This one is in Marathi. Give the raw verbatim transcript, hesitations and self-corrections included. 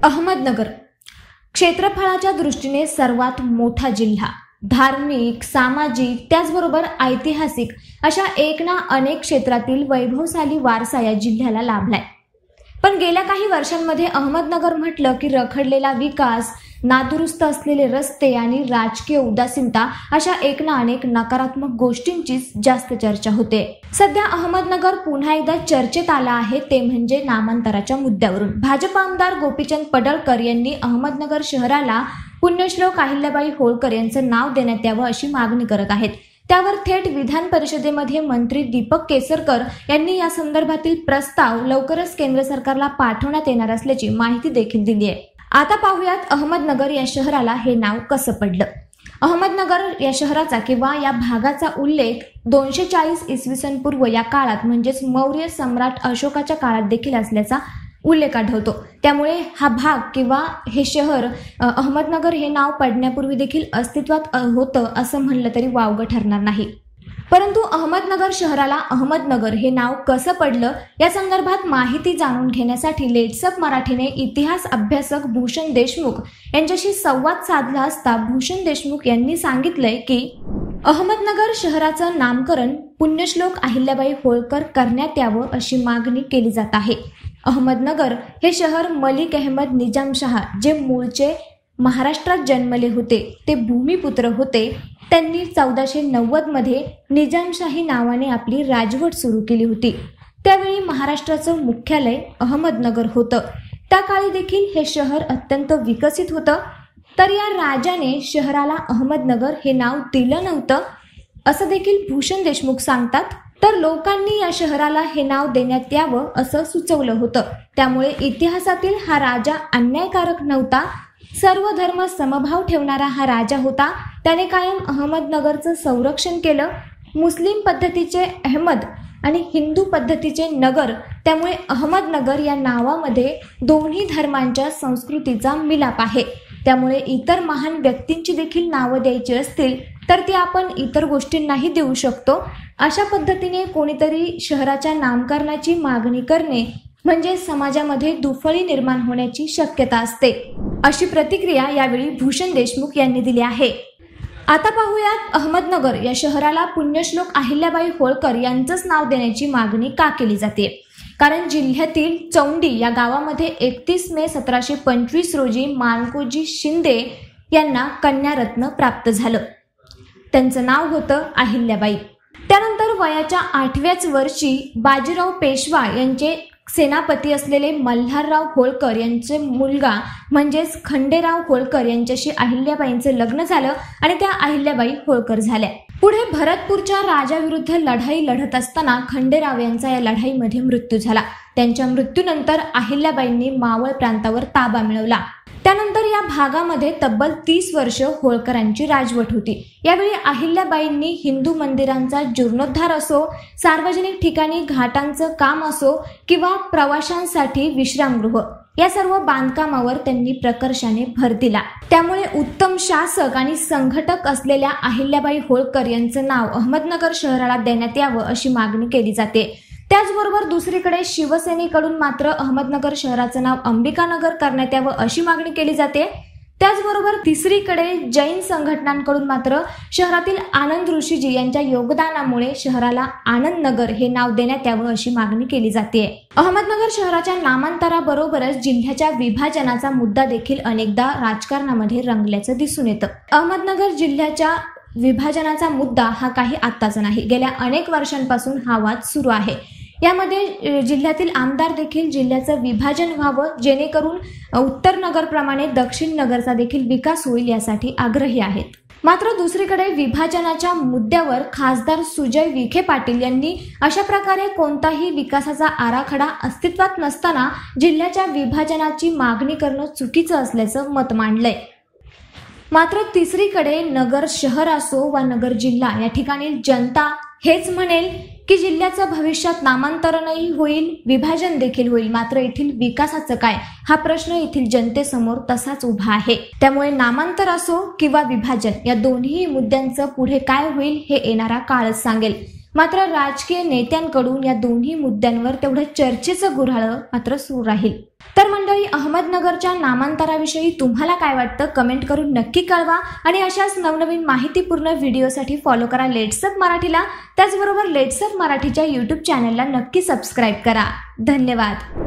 अहमदनगर क्षेत्रफळाच्या दृष्टीने सर्वात मोठा जिल्हा, धार्मिक, सामाजिक त्याचबरोबर ऐतिहासिक अशा एक ना अनेक क्षेत्रातील वैभवशाली वारसा या जिल्ह्याला लाभलाय। पण गेल्या काही वर्षांमध्ये अहमदनगर म्हटलं की रखडलेला विकास, नादुरुस्त असलेले रस्ते आणि राजकीय उदासीनता अशा एक ना अनेक नकारात्मक गोष्टींचीच जास्त चर्चा होते। सध्या अहमदनगर पुन्हा एकदा चर्चेत आला आहे, ते म्हणजे नामांतराच्या मुद्द्यावरून। भाजप आमदार गोपीचंद पडळकर यांनी अहमदनगर शहराला पुण्यश्लोक अहिल्याबाई होळकर यांचं नाव देण्यात यावं अशी मागणी करत आहेत। त्यावर थेट विधान परिषदेमध्ये मंत्री दीपक केसरकर यांनी या संदर्भातील प्रस्ताव लवकरच केंद्र सरकारला पाठवण्यात येणार असल्याची माहिती देखील दिली आहे। आता पाहूयात अहमदनगर या शहराला हे नाव कसं पडलं। अहमदनगर या शहराचा किंवा या भागाचा उल्लेख दोनशे चाळीस इसवी सन पूर्व या काळात म्हणजेच मौर्य सम्राट अशोकाच्या काळात देखील असल्याचा उल्लेख आढळतो। त्यामुळे हा भाग किंवा हे शहर अहमदनगर हे नाव पडण्यापूर्वी देखील अस्तित्वात होतं असं म्हणलं तरी वावगं ठरणार नाही। परंतु अहमदनगर शहराला अहमदनगर हे नाव कसं पडलं या संदर्भात माहिती जाणून घेण्यासाठी लेट्सअप मराठीने इतिहास अभ्यासक भूषण देशमुख यांच्याशी संवाद साधला असता भूषण देशमुख यांनी सांगितलंय की अहमदनगर शहराचं नामकरण पुण्यश्लोक अहिल्याबाई होळकर करण्यात यावं अशी मागणी केली जात आहे। अहमदनगर हे शहर मलिक अहमद निजामशहा जे मूळचे महाराष्ट्रात जन्मले होते, ते भूमिपुत्र होते। त्यांनी चौदाशे नव्वद मध्ये निजामशाही नावाने आपली राजवट सुरू केली होती। त्यावेळी महाराष्ट्राचं मुख्यालय अहमदनगर होतं। त्या काळी देखील हे शहर अत्यंत विकसित होतं। तर या राजाने शहराला अहमदनगर हे नाव दिलं नव्हतं असं देखील भूषण देशमुख सांगतात। तर लोकांनी या शहराला हे नाव देण्यात यावं असं सुचवलं होतं। त्यामुळे इतिहासातील हा राजा अन्यायकारक नव्हता, सर्व धर्म समभाव ठेवणारा हा राजा होता। त्याने कायम अहमदनगरचं संरक्षण केलं। मुस्लिम पद्धतीचे अहमद आणि हिंदू पद्धतीचे नगर, त्यामुळे अहमदनगर या नावामध्ये दोन्ही धर्मांच्या संस्कृतीचा मिलाप आहे। त्यामुळे इतर महान व्यक्तींची देखील नावं द्यायची असतील तर ती आपण इतर गोष्टींनाही देऊ शकतो। अशा पद्धतीने कोणीतरी शहराच्या नामकरणाची मागणी करणे म्हणजे समाजामध्ये दुफळी निर्माण होण्याची शक्यता असते, अशी प्रतिक्रिया यावेळी भूषण देशमुख यांनी दिली आहे। आता पाहूयात अहमदनगर या शहराला पुण्यश्लोक अहिल्याबाई होळकर यांचंच नाव देण्याची मागणी का केली जाते। कारण जिल्ह्यातील चौंडी या गावामध्ये एकतीस मे सतराशे पंचवीस रोजी माणकोजी शिंदे यांना कन्यारत्न प्राप्त झालं। त्यांचं नाव होतं अहिल्याबाई। त्यानंतर वयाच्या आठव्याच वर्षी बाजीराव पेशवा यांचे सेनापती असलेले मल्हारराव होळकर यांचे मुलगा म्हणजेच खंडेराव होळकर यांच्याशी अहिल्याबाईंचं लग्न झालं आणि त्या अहिल्याबाई होळकर झाल्या। पुढे भरतपूरच्या राजाविरुद्ध लढाई लढत असताना खंडेराव यांचा या लढाईमध्ये मृत्यू झाला। त्यांच्या मृत्यूनंतर अहिल्याबाईंनी मावळ प्रांतावर ताबा मिळवला। त्यानंतर या भागामध्ये तब्बल तीस वर्ष होळकरांची राजवट होती। यावेळी अहिल्याबाईंनी हिंदू मंदिरांचा जीर्णोद्धार असो, सार्वजनिक ठिकाणी घाटांचं काम असो किंवा प्रवाशांसाठी विश्रामगृह या सर्व बांधकामावर त्यांनी प्रकर्षाने भर दिला। त्यामुळे उत्तम शासक आणि संघटक असलेल्या अहिल्याबाई होळकर यांचं नाव अहमदनगर शहराला देण्यात यावं अशी मागणी केली जाते। त्याचबरोबर दुसरीकडे शिवसेनेकडून मात्र अहमदनगर शहराचं नाव अंबिकानगर करण्यात यावं अशी मागणी केली जाते। त्याचबरोबर तिसरीकडे जैन संघटनांकडून मात्र शहरातील आनंद ऋषीजी यांच्या योगदानामुळे शहराला आनंदनगर हे नाव देण्यात यावं अशी मागणी केली जाते। अहमदनगर शहराच्या नामांतराबरोबरच जिल्ह्याच्या विभाजनाचा मुद्दा देखील अनेकदा राजकारणामध्ये रंगल्याचं दिसून येतं। अहमदनगर जिल्ह्याच्या विभाजनाचा मुद्दा हा काही आत्ताचा नाही, गेल्या अनेक वर्षांपासून हा वाद सुरू आहे। यामध्ये जिल्ह्यातील आमदार देखील जिल्ह्याचं विभाजन व्हावं जेणेकरून उत्तर नगरप्रमाणे दक्षिण नगरचा देखील विकास होईल यासाठी आग्रही आहेत। मात्र दुसरीकडे विभाजनाच्या मुद्द्यावर खासदार सुजय विखे पाटील यांनी अशा प्रकारे कोणताही विकासाचा आराखडा अस्तित्वात नसताना जिल्ह्याच्या विभाजनाची मागणी करणं चुकीचं असल्याचं मत मांडलंय। मात्र तिसरीकडे नगर शहर असो वा नगर जिल्हा या ठिकाणी जनता हेच म्हणेल की जिल्ह्याचं भविष्यात नामांतरणही होईल, विभाजन देखील होईल। मात्र येथील विकासाचं काय हा प्रश्न येथील जनतेसमोर तसाच उभा आहे। त्यामुळे नामांतर असो किंवा विभाजन या दोन्ही मुद्द्यांचं पुढे काय होईल हे येणारा काळच सांगेल। मात्र राजकीय नेत्यांकडून या दोन्ही मुद्द्यांवर तेवढं चर्चेचं गुऱ्हाळ मात्र सुरू राहील। तर मंडळी मंडळी, अहमदनगरच्या नामांतराविषयी तुम्हाला काय वाटतं कमेंट करून नक्की कळवा आणि अशाच नवनवीन माहितीपूर्ण व्हिडिओसाठी फॉलो करा लेट्सअप मराठीला. त्याचबरोबर लेट्सअप मराठीच्या यूट्यूब चॅनलला नक्की सबस्क्राईब करा. धन्यवाद.